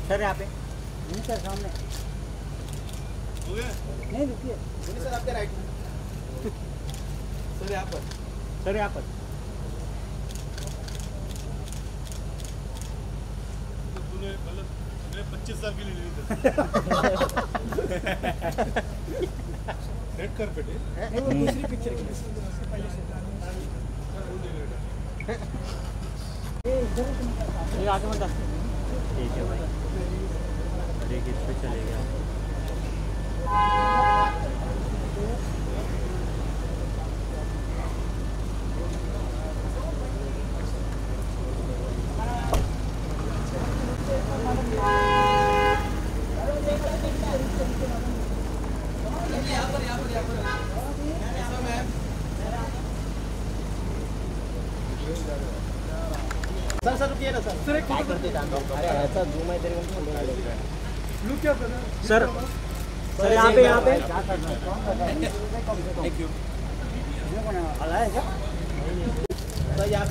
Sir यहाँ पे नहीं सर सामने नहीं रुकिए सर आपके राइट सर यहाँ पर सर यहाँ पर तूने मतलब मैं 25 साल के लिए ले ली रेड कारपेट है नहीं वो दूसरी पिक्चर के लिए ये आगे मत ठीक है भाई अरे किस पे चले गया सर रुकिए ना सर क्या करते जानते हो अरे ऐसा जूम है तेरे को लुक क्या कर सर सर यहाँ पे क्या कर रहा है कौन कर रहा है थैंक यू ये कौन है अला है क्या सर यहाँ पे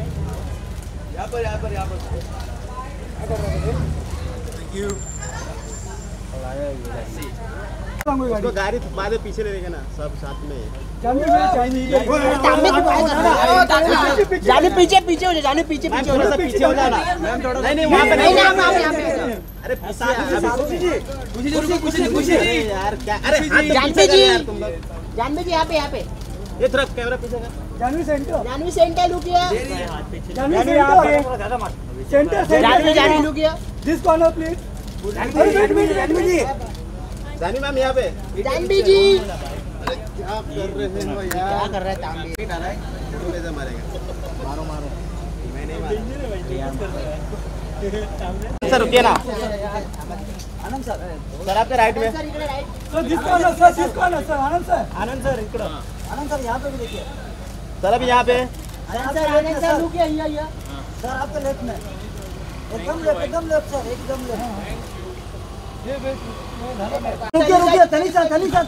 थैंक यू अला है उसको गाड़ी बाद में पीछे ले लेंगे ना सब साथ में जाने पीछे पीछे हो जाने पीछे पीछे हो पीछे हो जाना नहीं वहाँ पे नहीं अरे खुशी यार क्या अरे जानवी जी यहाँ पे ये तरफ कैमरा पीछे कर जानवी सेंटर लुक किया जानवी लुक किया this corner please Janvi ji Jani ma'am यहाँ पे जानवी जी अरे क्या कर रहे हो यार क्या कर रहा है जानवी फोटो कैसे मारेगा मारो मैं नहीं मारा सर रुकिए ना आनंद सर आपके राइट में सर आनंद सर इकडे आनंद सर यहाँ पे भी देखिए सर अभी यहाँ पे आनंद सर लुक किया सर आपके लेफ्ट में एकदम लेफ्ट सर एकदम लेफ्ट रुकिए तनीषा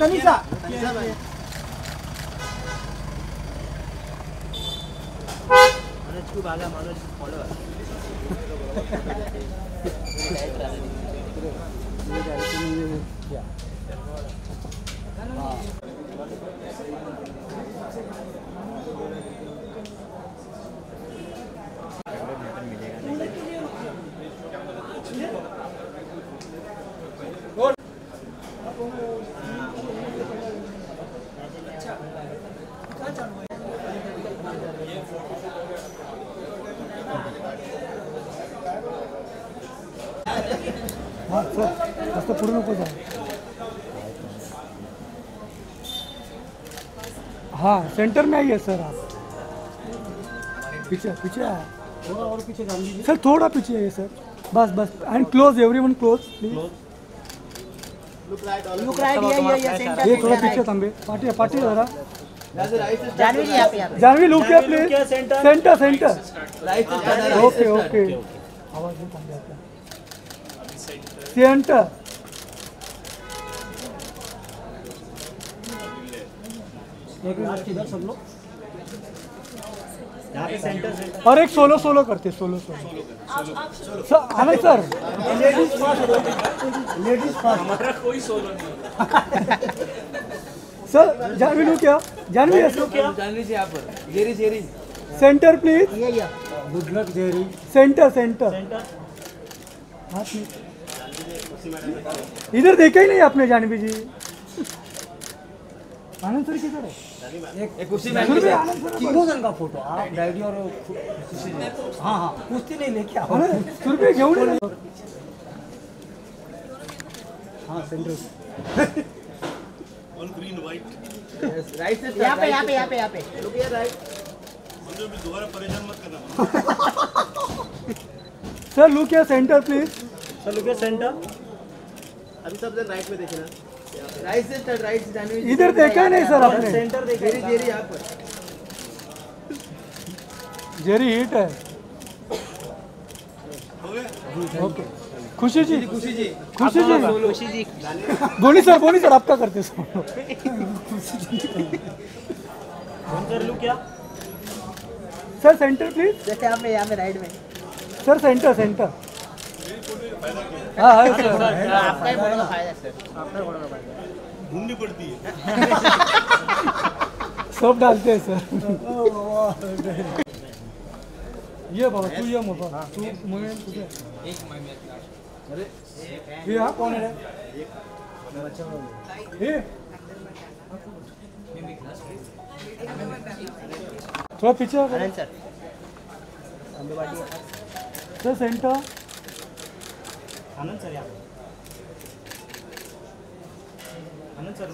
मनोज को भागा मनोज फॉलो हाँ सर रास्ता पूर्ण नको जाए हाँ सेंटर में आइए सर आप पीछे थोड़ा और पीछे जान दीजिए सर थोड़ा पीछे आइए सर बस and close everyone close please look right ये थोड़ा पीछे थंबे पार्टी जरा जानवी जी यहाँ पे जानवी लुक किया प्लीज सेंटर राइट ओके आवाज नहीं थम जाता सेंटर एक लास्ट इधर सब लोग यहाँ पे सेंटर और एक सोलो करते solo Anand sir ladies first हमारा कोई सोलो नहीं सर जानवी लुक क्या जानवी जी यहाँ पर Jerry centre please good luck Jerry centre हाथ में इधर देखा ही नहीं आपने जानवी जी आनंद सर किधर है एक कुर्सी में तीनों जन का फोटो आप डैडी और हाँ कुर्सी नहीं लेके आओ सुरभि घेऊन हाँ centre on green white right से यहाँ पे लुक हियर राइट मुझे भी दोबारा परेशान मत करना sir look here centre please sir look here centre अभी सब जन राइट में देखे ना राइट से जानवी इधर देखा नहीं सर आपने सेंटर देखे जेरी यहाँ पर जेरी हिट है हो गया ओके खुशी जी बोनी सर आपका करते सर लुक क्या सर सेंटर प्लीज जैसे यहाँ पे राइट में सर सेंटर फायदा क्या है? हाँ है सर आपका ही फोटो का फायदा है सर, आपका ही फोटो का फायदा है। ढूंढनी पड़ती है। सब डालते हैं सर ये बाबा तू ये मोठा तू मुळे कुठे हे हा कोण आहे रे हे थोड़ा पीछे आ Anand sir Ambewadi sir centre Anand sir यहाँ आनंद सर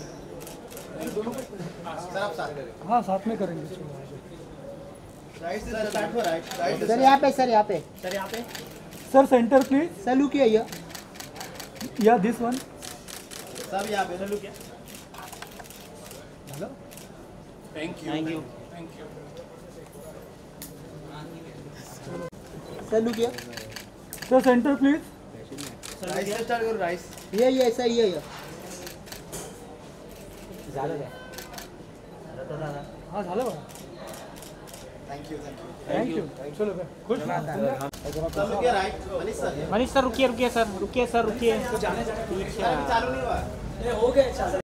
सर आप साथ हाँ साथ में करेंगे राइट से स्टार्ट हो राइट सर यहाँ पे सर यहाँ पे सर यहाँ पे sir centre please sir look here या दिस वन सब यहाँ पे sir look hello thank you thank you thank you. Sir look here sir centre please rice से स्टार्ट करो राइस ये सर ये झालं काय हाँ झालं बघा थैंक यू थँक्यू चलो बे खुश sir look right Manish sir रुकिए सर रुकिए सर रुकिए जाने चालू नहीं हुआ हो गया